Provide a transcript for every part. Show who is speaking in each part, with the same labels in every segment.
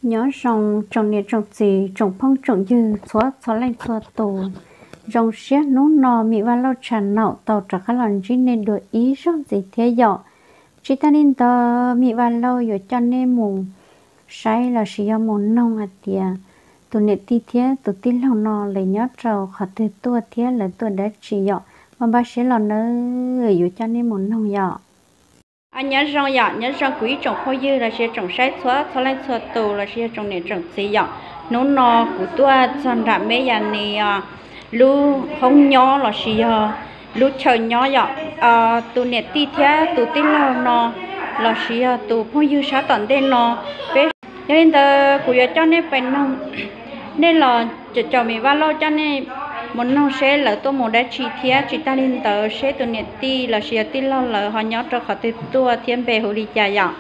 Speaker 1: nhớ rong trồng nhiệt trồng gì trồng phong trồng dư xóa lên xóa tổ rong xé nấu nò mì và lau tràn nậu tàu trả khá lần chỉ nên được ý rong gì thế dọ chỉ ta nên tờ mì và lau rồi cho nên mùng sai là chỉ do mùng nông hạt tiền tụi nhiệt ti thế tụi tin lòng nò lấy nhớ trầu khỏi từ tua thế là tua đã chỉ dọ mà ba sẽ là nơi rồi cho nên mùng nông dọ anh nhớ rong quý trồng khôi dư là sẽ trồng sai xóa lên xóa tù là sẽ trồng nền trồng xí dọ nấu nò của tôi chọn ra mấy nhà này lu không nhỏ là sẽ lu chờ nhỏ dọ tụ nền ti thế tụ tin lâu nò là sẽ tụ khôi dư sát tận đây nò bé cho nên tờ của cho nên phải nông nên là cho mình vào lâu cho nên muốn nông sẽ là tôi muốn đã chi tiết chỉ ta lên tờ sẽ tôi nhận ti là sẽ ti lo là họ nhớ cho họ từ tua thiên bề hồ đi chạy dạo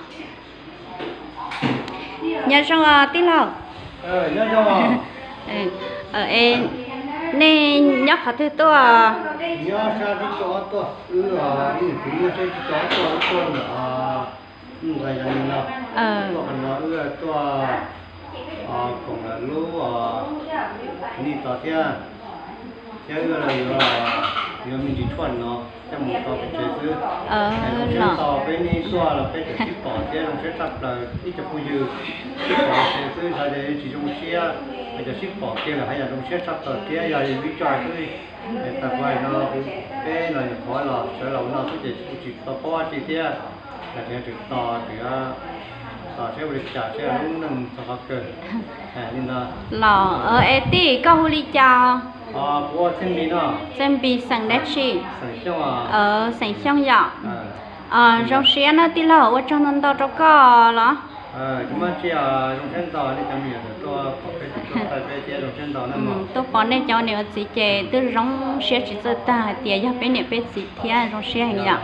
Speaker 1: nhớ xong ti lo
Speaker 2: nhớ xong
Speaker 1: em nên nhớ họ từ tua
Speaker 2: nhớ sao đi cho tua đi thì sẽ cho tua người là nào còn nó tua còn là lúa đi tao theo cái là giờ mình chỉ chuẩn nó cho một tàu cái thứ nó tàu cái này xoa là cái cái bỏ cái nó sẽ tập là ít cho bây giờ cái bỏ cái thứ là để chỉ dùng xe bây giờ ship bỏ cái là hay là dùng xe tập tàu cái giờ bị cho cái tập lại nó cái này khó là sẽ là nó chỉ tàu qua chỉ thế là cái trực tàu thì tàu sẽ bị trả sẽ đúng nâng tàu cơ nên
Speaker 1: là tí câu li chào
Speaker 2: bố xem bí nó
Speaker 1: xem bí sang đất chi sang xong dọ rong xé nó tí lỡ ở trong nông tàu trong cò đó
Speaker 2: chúng ta chỉ rong xén tàu đi chăm nhiều tôi phải cái rong xén tàu nên
Speaker 1: tôi bỏ đây cho nhiều gì chè từ rong xé chỉ cho ta tiền cho bên này bên gì thì rong xé hành dọ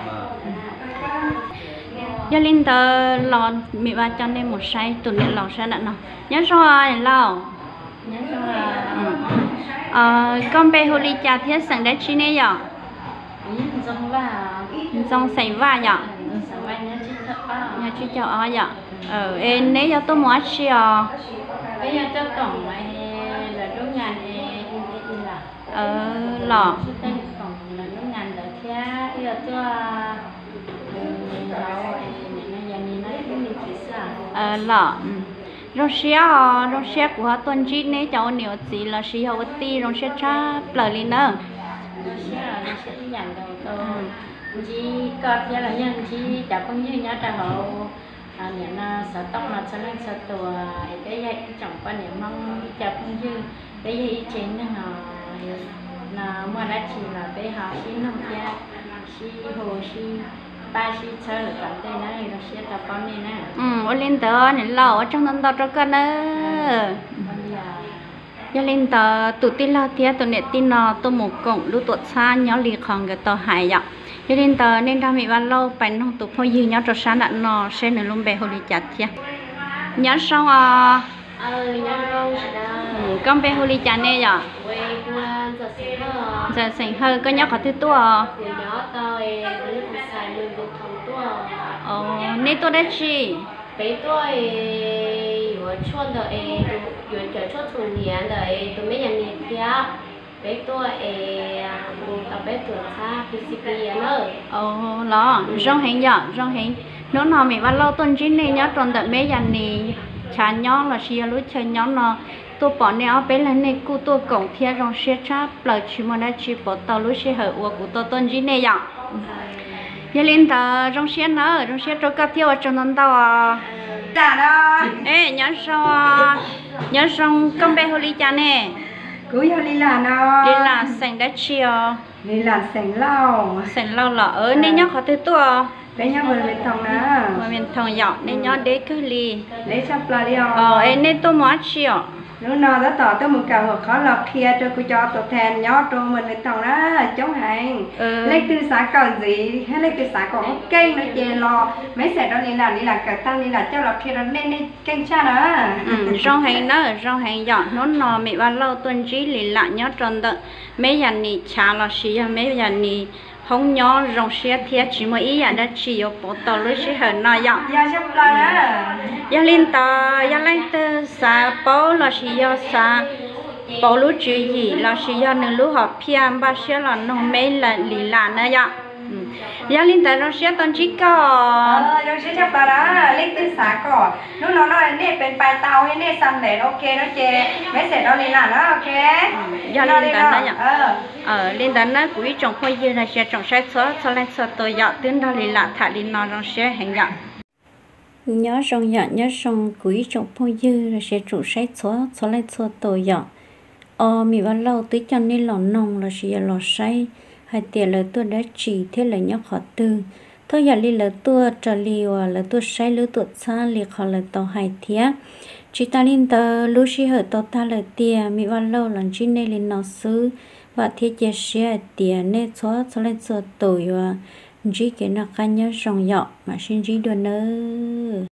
Speaker 1: giờ linh tờ lò mì ba cho nên một say tụi này lò sao nè nhớ rồi lò nhớ rồi con bé hồ ly trà thiết sẵn đã chi nè giờ trong sấy va giờ nhà chị cho ở giờ em nếu cho tôi muốn chi
Speaker 3: bây giờ cho cổng này là đốt ngàn
Speaker 1: lò
Speaker 3: cổng là đốt ngàn để theo giờ cho
Speaker 1: lọ rong xe của họ tuần chỉ nếu cháu nhiều gì là xí hậu ti rong xe cha lời lên nữa
Speaker 3: rong xe nhận đầu tôi chỉ có cho là nhân chỉ chả cũng như nhớ trả hậu nhận sợ tóc là sợ lên sợ tùa cái dây chồng quan niệm mong chả cũng như cái dây trên nó là mua đã chỉ là cái họ xin nông gia xí hồ xí ba xí chơi là còn đây này nó sẽ tập con này nè
Speaker 1: ở lên tờ này lò ở trong nông tàu cho con nữa giờ lên tờ tụi tin lo tiếc tụi nẹt tin nó tôi một cổng lúc tuột xa nhỏ lì còn cái tàu hải vậy giờ lên tờ nên ra bị ban lâu phải nông tụi phơi dư nhỏ cho sáng đã nó sẽ nửa luôn bè hồ đi chặt chứ nhớ xong
Speaker 3: nhớ rồi
Speaker 1: con bè hồ đi chặt nè vậy giờ sinh hơi có nhớ có thứ tua
Speaker 3: nhớ tôi xài lương được thằng tua
Speaker 1: nên tôi đã chi
Speaker 3: bé tôi vừa chọn đời vừa chờ chọn thủ niên đời tôi mấy nhà này kia bé tôi tập bé tuổi xa PCP nữa
Speaker 1: đó rong hình nó nào mình bắt lâu tuần chín này nhớ tròn tận mấy nhà này chả nhớ là xia lối chơi nhớ nó tôi bỏ nè bé lên này cô tôi cổng theo rong xe chắp lời chỉ mà đã chỉ bỏ tàu lối xe hở của tôi tuần chín này vậy giờ lên tờ rong xe nữa rong xe cho cá thiêu ở trong nông tàu
Speaker 4: trả đó
Speaker 1: ê nhớ xong con bé hồ ly cha nè
Speaker 4: cứ cho đi là nó
Speaker 1: đi là sành đã chiều
Speaker 4: đi là sành lau
Speaker 1: lỡ nên nhớ khó từ tua
Speaker 4: bé nhớ vừa lên thòng nè
Speaker 1: vừa lên thòng dạo nên nhớ để cứ li
Speaker 4: để sắp là đi
Speaker 1: nên tôi muốn chiều
Speaker 4: lúc nào đó tỏ tới một cầu hoặc khó lọc kia cho cô cho tổ thèn nhó cho mình lên thòng đó chống hành lấy từ xã còn gì hay lấy từ xã còn cây nó chè lò mấy xe đó đi là cả tăng đi là cho lọc kia nó nên canh cha đó
Speaker 1: rong hành dọn nó nò mẹ ba lâu tuần trí lì lại nhớ tròn tận mấy nhà nì chả là xí mấy nhà nì không nhỏ rong xe thiệt chỉ một ý dạng đã chỉ ở bộ tàu lưới xe hở nói dọn
Speaker 4: giờ chấp là
Speaker 1: giờ lên tàu giờ lên tàu xa bao là chỉ do xa bao lúa chuyện gì là chỉ do nửa lúa họ pian ba xe là nó mấy là lì là nữa dọn giờ lên tàu rong xe toàn chỉ có
Speaker 4: rong xe chấp là đó lấy từ xã cỏ lúc nó nói nèเป็นปลายเตาให้เนี่ยซันเด็ดโอเคนะเจไม่เสร็จเราลีน่ะนะโอเค
Speaker 1: giờ lên tàu nó lên tàu nó cũng trồng khoai dưa là sẽ trồng sai số cho lên số tôi dọn tiếng đó lì là thả lên nó rong xe hành dọn nhớ rong dọn nhớ rong cũng trồng khoai dưa là sẽ trồng sai số cho lên số tôi dọn mình vào lâu tới cho nên lò nồng là sẽ lò say hai tiền là tôi đã chỉ thế là nhớ khó tư thôi giờ là tôi trở liều là tôi say lứa tôi xa liệt họ là tàu hai thía chỉ ta lên tờ lúc xí hở tàu ta là tiền mình vào lâu lần chỉ nên lên nó xứ và thiết chế xe tiền nên xóa cho lên số tuổi và chỉ cái nó cá nhớ rong nhọ mà xin chỉ đuôi nữa